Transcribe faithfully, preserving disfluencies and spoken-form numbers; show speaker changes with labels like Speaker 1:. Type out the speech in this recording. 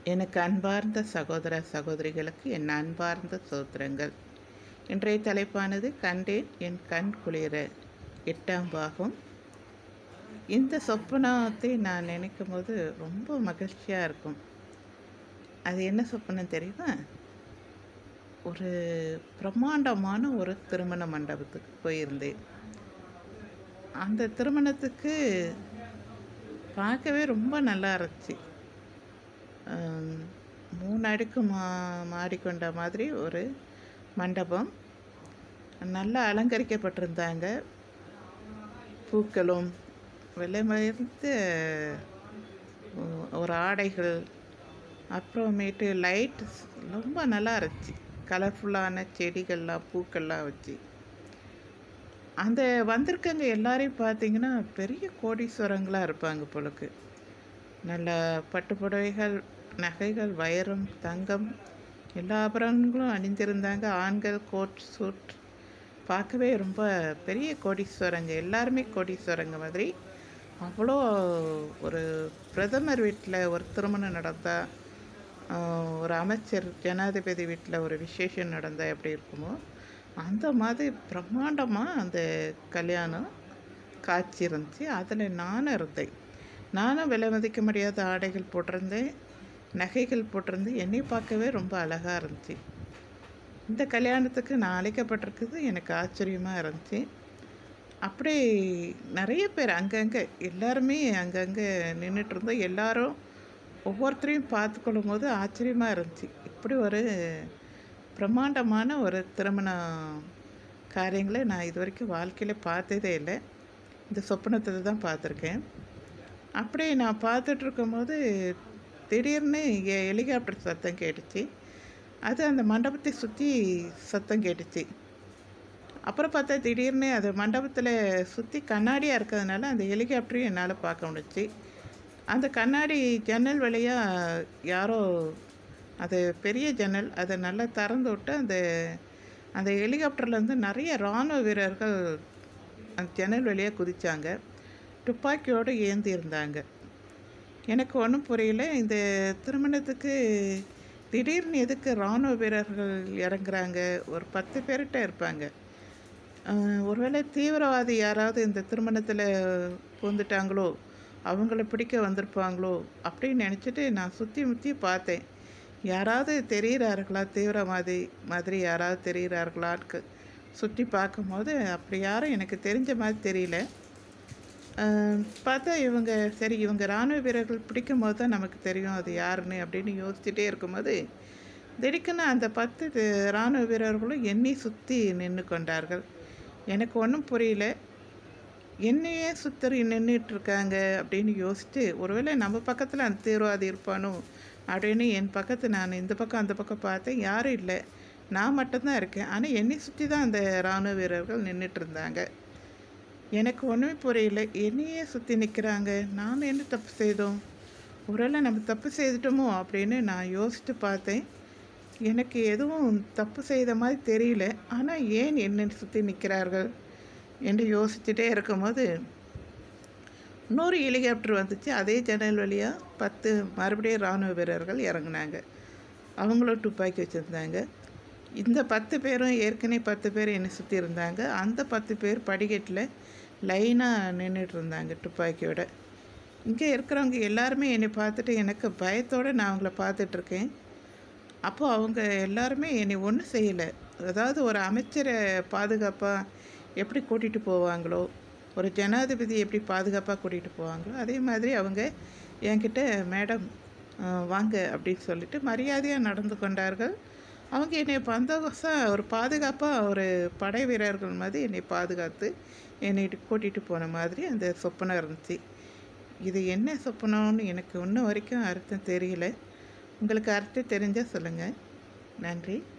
Speaker 1: எனக்கு அன்பார்ந்த சகோதர சகோதரிகளுக்கு என் அன்பார்ந்த சோத்திரங்கள். இன்றைய தலைப்பானது கண்டேன் என் கண் குளிர. எட்டாம் பாகம். இந்த சொப்பனத்தை நான் நினைக்கும் போது ரொம்ப மகிழ்ச்சியாக இருக்கும். அது என்ன சொப்பனம் தெரியுமா? ஒரு பிரம்மாண்டமான ஒரு திருமண மண்டபத்துக்கு போயிருந்தேன். அந்த திருமணத்துக்கு பார்க்கவே ரொம்ப நல்லா இருந்துச்சு. மூணு அடுக்கு மா மாடி கொண்ட மாதிரி ஒரு மண்டபம். நல்லா அலங்கரிக்கப்பட்டிருந்தாங்க. பூக்களும் விலைமதித்த ஒரு ஆடைகள், அப்புறமேட்டு லைட் ரொம்ப நல்லா இருந்துச்சு. கலர்ஃபுல்லான செடிகள்லாம் பூக்கள்லாம் வச்சு அந்த வந்திருக்கவங்க எல்லாரையும் பார்த்தீங்கன்னா பெரிய கோடீஸ்வரங்களாக இருப்பாங்க போலக்கு. நல்ல பட்டு புடவைகள், நகைகள், வைரம், தங்கம் எல்லா ஆபரணங்களும் அணிந்திருந்தாங்க. ஆண்கள் கோட் சூட் பார்க்கவே ரொம்ப பெரிய கோடீஸ்வரங்க, எல்லாருமே கோடீஸ்வரங்க மாதிரி. அவ்வளோ ஒரு பிரதமர் வீட்டில் ஒரு திருமணம் நடந்தால், ஒரு அமைச்சர் ஜனாதிபதி வீட்டில் ஒரு விசேஷம் நடந்தால் எப்படி இருக்குமோ அந்த மாதிரி பிரம்மாண்டமாக அந்த கல்யாணம் காட்சி இருந்துச்சு. அதில் நானும் இருந்தேன். நானும் விலை மதிக்க முடியாத ஆடைகள் போட்டிருந்தேன், நகைகள் போட்டிருந்தேன். என்னை பார்க்கவே ரொம்ப அழகாக இருந்துச்சு. இந்த கல்யாணத்துக்கு நான் அழைக்கப்பட்டிருக்குது எனக்கு ஆச்சரியமாக இருந்துச்சு. அப்படி நிறைய பேர் அங்கங்கே எல்லாருமே அங்கங்கே நின்றுட்டு இருந்தோம். எல்லாரும் ஒவ்வொருத்தரையும் பார்த்துக்கொள்ளும் போது ஆச்சரியமாக இருந்துச்சு. இப்படி ஒரு பிரம்மாண்டமான ஒரு திருமண காரியங்களை நான் இது வரைக்கும் வாழ்க்கையில் பார்த்ததே இல்லை. இந்த சொப்பனத்தில் தான் பார்த்துருக்கேன். அப்படி நான் பார்த்துட்டு இருக்கும்போது திடீர்னு ஹெலிகாப்டர் சத்தம் கேட்டுச்சு. அது அந்த மண்டபத்தை சுற்றி சத்தம் கேட்டுச்சு. அப்புறம் பார்த்தா திடீர்னு அது மண்டபத்தில் சுற்றி கண்ணாடியாக இருக்கிறதுனால அந்த ஹெலிகாப்டரையும் என்னால் பார்க்க முடிஞ்சிச்சு. அந்த கண்ணாடி ஜன்னல் வழியாக யாரோ, அது பெரிய ஜன்னல், அதை நல்லா திறந்து விட்டு அந்த அந்த ஹெலிகாப்டர்லேருந்து நிறைய இராணுவ வீரர்கள் அந்த ஜன்னல் வழியாக குதித்தாங்க. துப்பாக்கியோடு ஏந்தியிருந்தாங்க. எனக்கு ஒன்றும் புரியல. இந்த திருமணத்துக்கு திடீர்னு எதுக்கு இராணுவ வீரர்கள் இறங்குறாங்க? ஒரு பத்து பேர்கிட்ட இருப்பாங்க. ஒருவேளை தீவிரவாதி யாராவது இந்த திருமணத்தில் பூந்துட்டாங்களோ, அவங்கள பிடிக்க வந்திருப்பாங்களோ அப்படின்னு நினச்சிட்டு நான் சுற்றி முற்றி பார்த்தேன். யாராவது தெரிகிறார்களா, தீவிரவாதி மாதிரி யாராவது தெரிகிறார்களான்னு சுற்றி பார்க்கும்போது அப்படி யாரும் எனக்கு தெரிஞ்ச மாதிரி தெரியல. பார்த்தா இவங்க சரி இவங்க இராணுவ வீரர்கள் பிடிக்கும் போது தான் நமக்கு தெரியும் அது யாருன்னு அப்படின்னு யோசிச்சுட்டே இருக்கும்போது திடீர்னு அந்த பத்து இராணுவ வீரர்களும் என்னை சுற்றி நின்று கொண்டார்கள். எனக்கு ஒன்றும் புரியல. என்னையே சுற்றி நின்றுட்டுருக்காங்க அப்படின்னு யோசித்து, ஒருவேளை நம்ம பக்கத்தில் அந்த தீவிரவாதி இருப்பானோ அப்படின்னு என் பக்கத்து நான் இந்த பக்கம் அந்த பக்கம் பார்த்தேன். யாரும் இல்லை, நான் மட்டும்தான் இருக்கேன். ஆனால் என்னை சுற்றி தான் அந்த இராணுவ வீரர்கள் நின்றுட்டு இருந்தாங்க. எனக்கு ஒன்றுமே புரியல. என்னையே சுற்றி நிற்கிறாங்க. நான் என்ன தப்பு செய்தோம்? ஒருவேளை நம்ம தப்பு செய்துட்டோமோ அப்படின்னு நான் யோசித்து பார்த்தேன். எனக்கு எதுவும் தப்பு செய்த மாதிரி தெரியல. ஆனால் ஏன் என்னை சுற்றி நிற்கிறார்கள் என்று யோசிச்சுட்டே இருக்கும்போது இன்னொரு ஹெலிகாப்டர் வந்துச்சு. அதே ஜன்னல் வழியாக பத்து மறுபடியும் இராணுவ வீரர்கள் இறங்குனாங்க. அவங்களும் துப்பாக்கி வச்சுருந்தாங்க. இந்த பத்து பேரும் ஏற்கனவே பத்து பேர் என்னை சுற்றி இருந்தாங்க. அந்த பத்து பேர் படிக்கட்டில் லைனாக நின்றுட்டு இருந்தாங்க துப்பாக்கியோட. இங்கே இருக்கிறவங்க எல்லாருமே என்னை பார்த்துட்டு எனக்கு பயத்தோடு நான் அவங்கள பார்த்துட்ருக்கேன். அப்போது அவங்க எல்லாருமே என்னை ஒன்றும் செய்யலை. அதாவது ஒரு அமைச்சரை பாதுகாப்பாக எப்படி கூட்டிகிட்டு போவாங்களோ, ஒரு ஜனாதிபதி எப்படி பாதுகாப்பாக கூட்டிகிட்டு போவாங்களோ அதே மாதிரி அவங்க என்கிட்ட மேடம் வாங்க அப்படின்னு சொல்லிட்டு மரியாதையாக நடந்து கொண்டார்கள். அவங்க என்னை பந்தோபஸ்தாக ஒரு பாதுகாப்பாக ஒரு படை வீரர்கள் மாதிரி என்னை பாதுகாத்து என்னை கூட்டிகிட்டு போன மாதிரி அந்த சொப்பனம் இருந்துச்சு. இது என்ன சொப்பனம்னு எனக்கு இன்னும் வரைக்கும் அர்த்தம் தெரியல. உங்களுக்கு அர்த்தம் தெரிஞ்சால் சொல்லுங்கள். நன்றி.